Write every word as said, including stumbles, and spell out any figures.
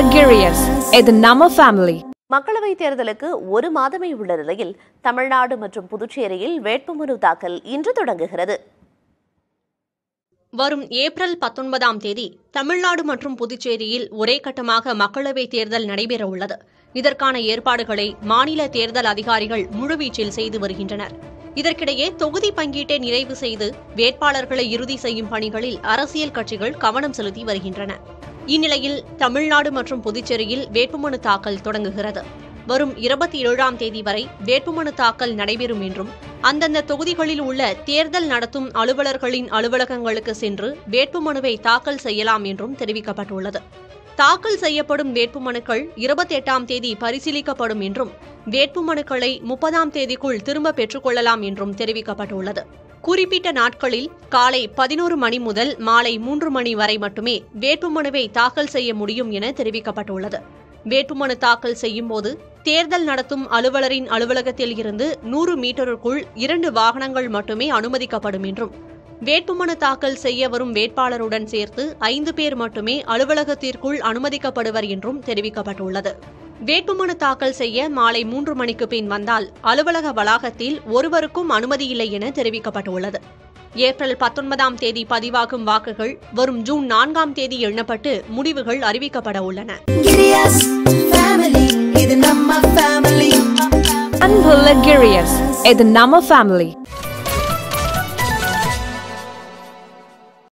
Girius, இது நம்ம family. மக்களவைத் தேர்தலுக்கு ஒரு மாதமே உள்ள நிலையில் தமிழ்நாடு மற்றும் புதுச்சேரியில் வேட்புமனு தாக்கல் இன்று தொடங்குகிறது. வரும் ஏப்ரல் பத்தொன்பதாம் தேதி தமிழ்நாடு மற்றும் புதுச்சேரியில் ஒரே கட்டமாக மக்களவைத் தேர்தல் நடைபெற உள்ளது. இதற்கான ஏற்பாடுகளை மாநில தேர்தல் அதிகாரிகள் முழுவீச்சில் செய்து வருகின்றனர். இதற்கிடையே தொகுதி பங்கீட்டை நிறைவு செய்து வேட்பாளர்களை இறுதி செய்யும் பணிகளில் அரசியல் கட்சிகள் கவனம் செலுத்தி வருகின்றன. இந்நிலையில் தமிழ்நாடு மற்றும் புதுச்சேரியில் வேட்புமனு தாக்கல் தொடங்குகிறது. வரும் இருபத்தி ஏழாம் தேதி வரை வேட்புமனு தாக்கல் நடைபெறும் என்றும் அந்தந்த தொகுதிகளில் உள்ள தேர்தல் நடத்தும் அலுவலர்களின் அலுவலகங்களுக்கு சென்று வேட்புமனுவை தாக்கல் செய்யலாம் என்றும் தெரிவிக்கப்பட்டுள்ளது. தாக்கல் செய்யப்படும் வேட்புமனுக்கள் இருபத்தி எட்டாம் தேதி பரிசீலிக்கப்படும் என்றும் வேட்புமனுக்களை முப்பதாம் தேதிக்குள் திரும்ப பெற்றுக் கொள்ளலாம் என்றும் தெரிவிக்கப்பட்டுள்ளது. குறிப்பிட்ட நாட்களில் காலை பதினோரு மணி முதல் மாலை மூன்று மணி வரை மட்டுமே வேட்புமனுவை தாக்கல் செய்ய முடியும் என தெரிவிக்கப்பட்டுள்ளது. வேட்புமனு தாக்கல் செய்யும் போது தேர்தல் நடத்தும் அலுவலரின் அலுவலகத்தில் இருந்து நூறு மீட்டருக்குள் இரண்டு வாகனங்கள் மட்டுமே அனுமதிக்கப்படும் என்றும் வேட்புமனு தாக்கல் செய்ய வரும் வேட்பாளருடன் சேர்த்து ஐந்து பேர் மட்டுமே அலுவலகத்திற்குள் அனுமதிக்கப்படுவர் என்றும் தெரிவிக்கப்பட்டுள்ளது. வேட்புமனு தாக்கல் செய்ய மாலை மூன்று மணிக்கு பின் வந்தால் அலுவலக வளாகத்தில் ஒருவருக்கும் அனுமதியில்லை என தெரிவிக்கப்பட்டுள்ளது. ஏப்ரல் பத்தொன்பதாம் தேதி பதிவாகும் வாக்குகள் வரும் ஜூன் நான்காம் தேதி எண்ணப்பட்டு முடிவுகள் அறிவிக்கப்பட உள்ளன. அன்புள்ள Girius, இது நம்ம ஃபேமிலி.